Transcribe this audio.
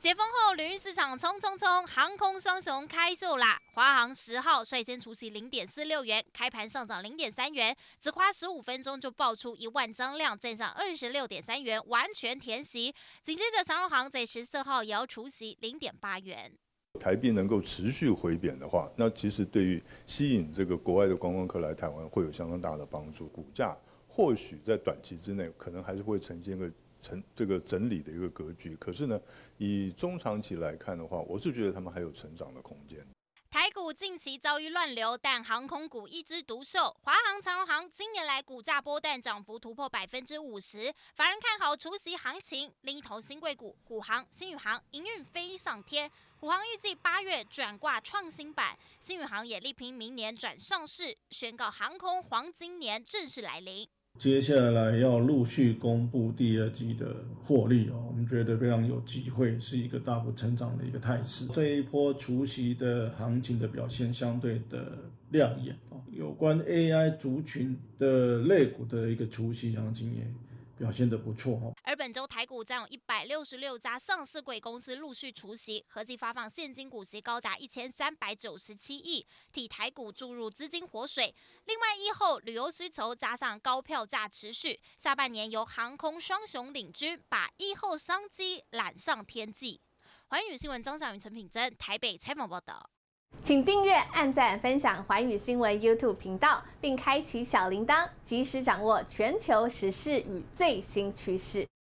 解封后，旅运市场冲，航空双雄开售啦！华航10号率先除息0.46元，开盘上涨0.3元，只花15分钟就爆出1万张量，站上26.3元，完全填息。紧接着，长荣航在14号也要除息0.8元。 台币能够持续回贬的话，那其实对于吸引这个国外的观光客来台湾会有相当大的帮助。股价或许在短期之内可能还是会呈现这个整理的一个格局，可是呢，以中长期来看的话，我是觉得他们还有成长的空间。 台股近期遭遇乱流，但航空股一枝独秀。华航、长荣航今年来股价波段涨幅突破50%，法人看好除息行情。另一头新贵股虎航、新宇航营运飞上天，虎航预计8月转挂创新板，新宇航也力拼明年转上市，宣告航空黄金年正式来临。 接下来要陆续公布第2季的获利我们觉得非常有机会是一个大幅成长的一个态势。这一波除息的行情的表现相对的亮眼有关 AI 族群的类股的一个除息行情也表现得不错而本周台股将有166家上市柜公司陆续除息，合计发放现金股息高达1397亿，替台股注入资金活水。另外，1后旅游需求加上高票价持续，下半年由航空双雄领军，把1后商机揽上天际。寰宇新闻张小云、陈品珍台北采访报道。 请订阅、按赞、分享寰宇新闻 YouTube 频道，并开启小铃铛，及时掌握全球时事与最新趋势。